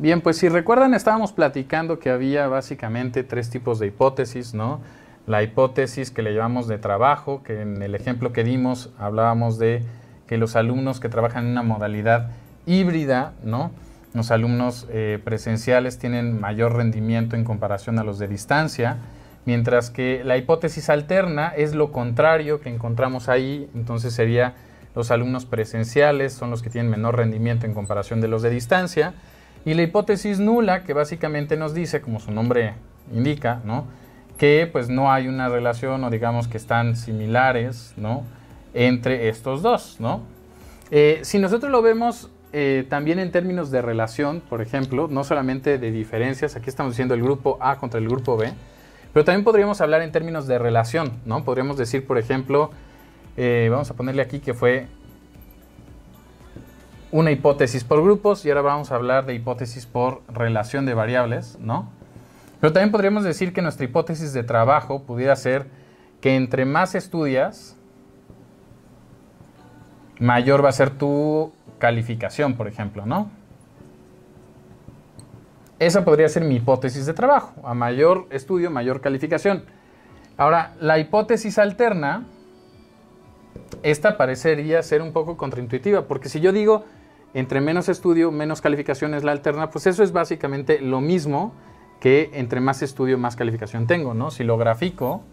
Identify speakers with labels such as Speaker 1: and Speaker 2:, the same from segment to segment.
Speaker 1: Bien, pues si recuerdan, estábamos platicando que había básicamente tres tipos de hipótesis, ¿no? La hipótesis que le llamamos de trabajo, que en el ejemplo que dimos hablábamos de que los alumnos que trabajan en una modalidad híbrida, ¿no? Los alumnos presenciales tienen mayor rendimiento en comparación a los de distancia, mientras que la hipótesis alterna es lo contrario que encontramos ahí, entonces sería los alumnos presenciales son los que tienen menor rendimiento en comparación de los de distancia, y la hipótesis nula, que básicamente nos dice, como su nombre indica, ¿no? Que pues no hay una relación o digamos que están similares, ¿no? Entre estos dos, ¿no? Si nosotros lo vemos también en términos de relación, por ejemplo, no solamente de diferencias, aquí estamos diciendo el grupo A contra el grupo B, pero también podríamos hablar en términos de relación, ¿no? Podríamos decir, por ejemplo, vamos a ponerle aquí que fue una hipótesis por grupos y ahora vamos a hablar de hipótesis por relación de variables, ¿no? Pero también podríamos decir que nuestra hipótesis de trabajo pudiera ser que entre más estudias, mayor va a ser tu calificación, por ejemplo, ¿no? Esa podría ser mi hipótesis de trabajo. A mayor estudio, mayor calificación. Ahora, la hipótesis alterna, esta parecería ser un poco contraintuitiva, porque si yo digo entre menos estudio, menos calificación es la alterna, pues eso es básicamente lo mismo que entre más estudio, más calificación tengo, ¿no? Si lo grafico,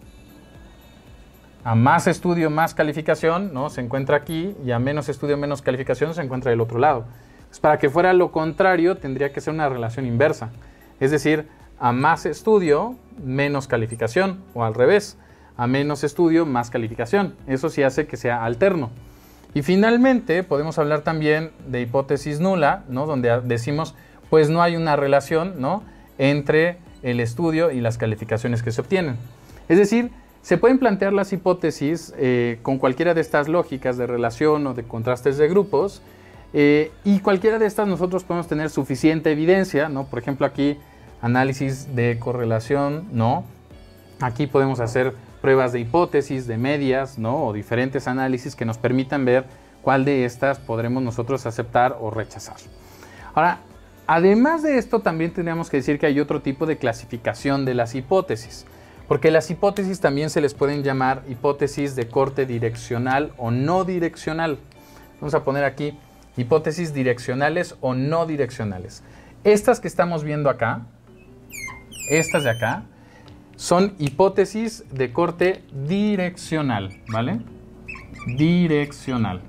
Speaker 1: a más estudio, más calificación, ¿no? Se encuentra aquí, y a menos estudio, menos calificación se encuentra del otro lado. Pues para que fuera lo contrario, tendría que ser una relación inversa. Es decir, a más estudio, menos calificación, o al revés, a menos estudio, más calificación. Eso sí hace que sea alterno. Y finalmente, podemos hablar también de hipótesis nula, ¿no? Donde decimos, pues no hay una relación, ¿no? Entre el estudio y las calificaciones que se obtienen. Es decir, se pueden plantear las hipótesis con cualquiera de estas lógicas de relación o de contrastes de grupos, y cualquiera de estas nosotros podemos tener suficiente evidencia, ¿no? Por ejemplo, aquí análisis de correlación, ¿no? Aquí podemos hacer pruebas de hipótesis, de medias, ¿no? O diferentes análisis que nos permitan ver cuál de estas podremos nosotros aceptar o rechazar. Ahora, además de esto, también tendríamos que decir que hay otro tipo de clasificación de las hipótesis, porque las hipótesis también se les pueden llamar hipótesis de corte direccional o no direccional. Vamos a poner aquí hipótesis direccionales o no direccionales. Estas que estamos viendo acá, estas de acá, son hipótesis de corte direccional, ¿vale? Direccional.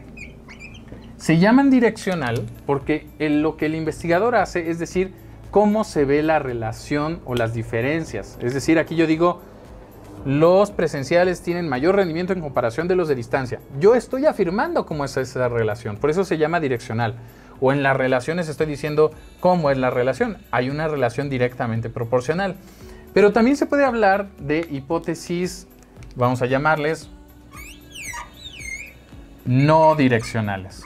Speaker 1: Se llaman direccional porque lo que el investigador hace es decir cómo se ve la relación o las diferencias. Es decir, aquí yo digo, los presenciales tienen mayor rendimiento en comparación de los de distancia. Yo estoy afirmando cómo es esa relación, por eso se llama direccional. O en las relaciones estoy diciendo cómo es la relación. Hay una relación directamente proporcional. Pero también se puede hablar de hipótesis, vamos a llamarles, no direccionales.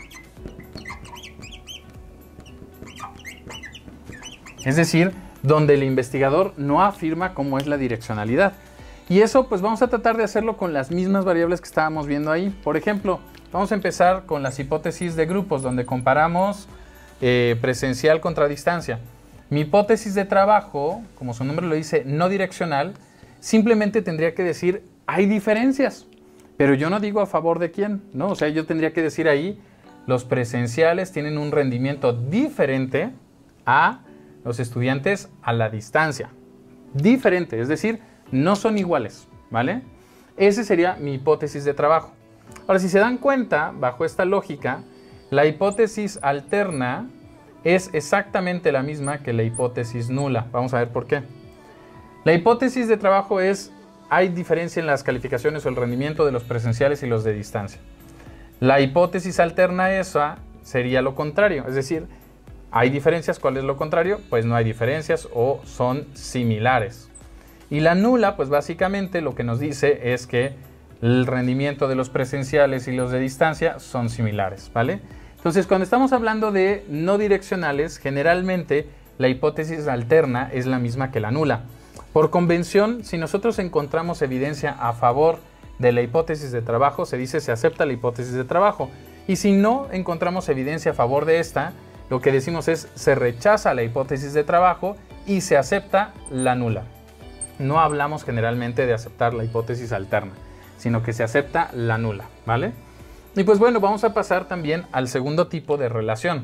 Speaker 1: Es decir, donde el investigador no afirma cómo es la direccionalidad. Y eso pues vamos a tratar de hacerlo con las mismas variables que estábamos viendo ahí. Por ejemplo, vamos a empezar con las hipótesis de grupos, donde comparamos presencial contra distancia. Mi hipótesis de trabajo, como su nombre lo dice, no direccional, simplemente tendría que decir, hay diferencias, pero yo no digo a favor de quién, ¿no? O sea, yo tendría que decir ahí, los presenciales tienen un rendimiento diferente a los estudiantes a la distancia. Diferente, es decir, no son iguales, ¿vale? Esa sería mi hipótesis de trabajo. Ahora, si se dan cuenta, bajo esta lógica, la hipótesis alterna es exactamente la misma que la hipótesis nula. Vamos a ver por qué. La hipótesis de trabajo es, hay diferencia en las calificaciones o el rendimiento de los presenciales y los de distancia. La hipótesis alterna esa sería lo contrario, es decir, ¿hay diferencias? ¿Cuál es lo contrario? Pues no hay diferencias o son similares. Y la nula, pues básicamente lo que nos dice es que el rendimiento de los presenciales y los de distancia son similares, ¿vale? Entonces, cuando estamos hablando de no direccionales, generalmente la hipótesis alterna es la misma que la nula. Por convención, si nosotros encontramos evidencia a favor de la hipótesis de trabajo, se dice se acepta la hipótesis de trabajo. Y si no encontramos evidencia a favor de esta, lo que decimos es se rechaza la hipótesis de trabajo y se acepta la nula. No hablamos generalmente de aceptar la hipótesis alterna, sino que se acepta la nula, ¿vale? Y pues bueno, vamos a pasar también al segundo tipo de relación.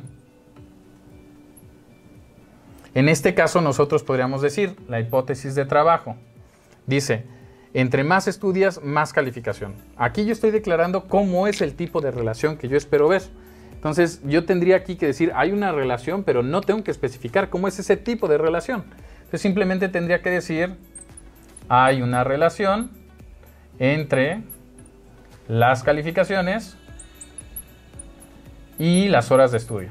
Speaker 1: En este caso nosotros podríamos decir la hipótesis de trabajo. Dice, entre más estudias, más calificación. Aquí yo estoy declarando cómo es el tipo de relación que yo espero ver. Entonces yo tendría aquí que decir, hay una relación, pero no tengo que especificar cómo es ese tipo de relación. Entonces simplemente tendría que decir, hay una relación entre las calificaciones y las horas de estudio.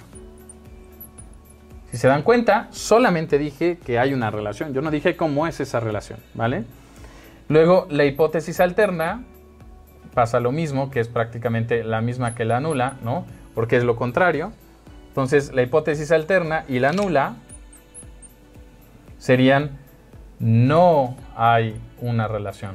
Speaker 1: Si se dan cuenta, solamente dije que hay una relación. Yo no dije cómo es esa relación, ¿vale? Luego, la hipótesis alterna pasa lo mismo, que es prácticamente la misma que la nula, ¿no? Porque es lo contrario. Entonces, la hipótesis alterna y la nula serían no hay una relación.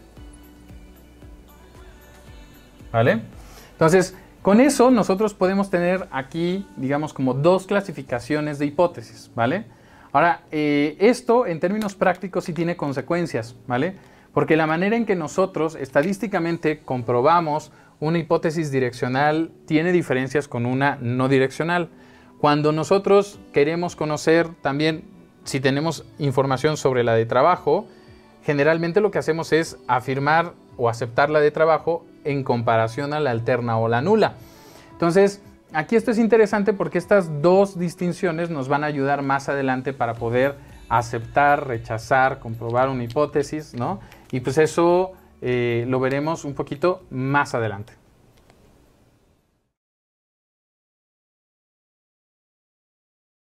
Speaker 1: ¿Vale? Entonces, con eso nosotros podemos tener aquí, digamos, como dos clasificaciones de hipótesis, ¿vale? Ahora, esto en términos prácticos sí tiene consecuencias, ¿vale? Porque la manera en que nosotros estadísticamente comprobamos una hipótesis direccional tiene diferencias con una no direccional. Cuando nosotros queremos conocer también si tenemos información sobre la de trabajo, generalmente lo que hacemos es afirmar o aceptar la de trabajo en comparación a la alterna o la nula. Entonces, aquí esto es interesante porque estas dos distinciones nos van a ayudar más adelante para poder aceptar, rechazar, comprobar una hipótesis, ¿no? Y pues eso lo veremos un poquito más adelante.